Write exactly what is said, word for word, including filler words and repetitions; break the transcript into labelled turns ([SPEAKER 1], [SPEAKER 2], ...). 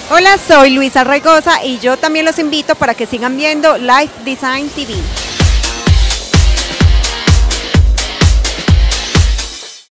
[SPEAKER 1] Hola, soy Luisa Raigosa y yo también los invito para que sigan viendo Life Design T V.